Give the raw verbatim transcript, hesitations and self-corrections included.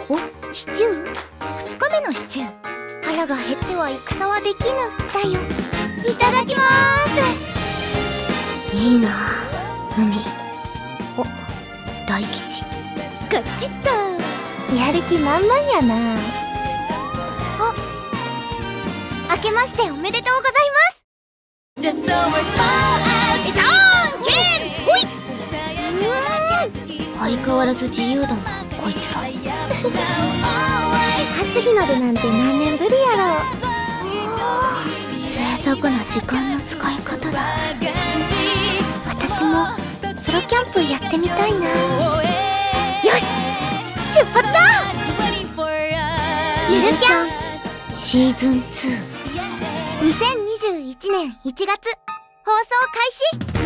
お、シチュー？ふつかめのシチュー。腹が減っては戦はできぬだよ。いただきまーす。いいな海。お、大吉。ガチッとやる気満々やな。あ、明けましておめでとうございます。じゃんけんほい。相変わらず自由だなこいつら。初日の出なんて何年ぶりやろ。贅沢な時間の使い方だ。私もソロキャンプやってみたいな。よし出発だ。ゆるキャンシーズンツー。にせんにじゅういちねんいちがつ放送開始。